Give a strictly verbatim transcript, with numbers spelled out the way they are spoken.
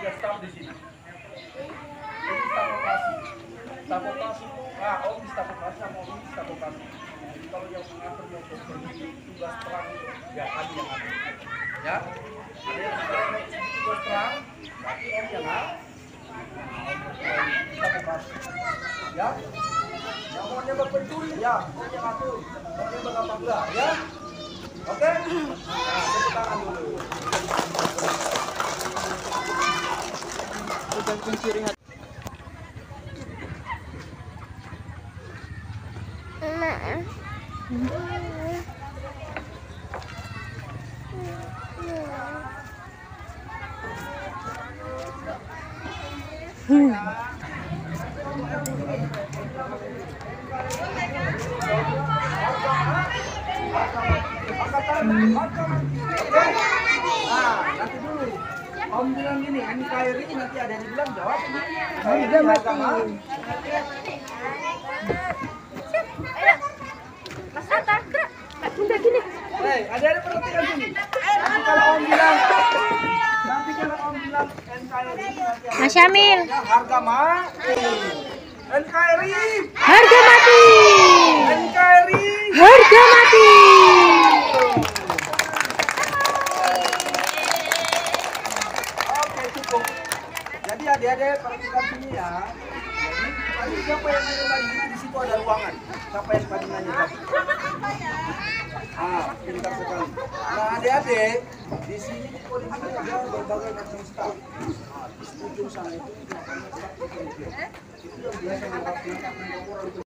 tiga staf di sini. Ini staf operasi. Staf operasi itu, ah, om di staf operasi sama om di staf operasi. Jadi kalau yang mengatur yang pergi tugas perang itu, ya kami yang atur. Ya, ada yang sekarang tugas perang, berarti om yang atur. Staf operasi. Ya, yang mau nembak pencuri, ya, om yang atur. Mau nembak apa enggak, ya? Oke? Nah, tepuk tangan dulu. Sudah pencuri hati. Hmm. Nah, nanti dulu. Om bilang gini, N K R I nanti ada yang bilang jawab. Harga mati. Mas Atta, gerak. Udah gini. Hei, ada yang perhatikan sini. Nanti kalau om bilang, nanti kalau om bilang N K R I nanti ada Mas Syamil. harga mati. N K R I. Harga mati. N K R I. Harga mati. Oke, cukup. Jadi adik-adik perhatikan sini ya. Jadi tadi siapa yang nanya tadi? Di situ ada ruangan. Siapa yang tadi nanya tadi? Ah, pintar sekali. Nah, adik-adik, di sini di podium ini ada berbagai macam staf. Nah, di ujung sana itu namanya staf itu yang biasa melakukan orang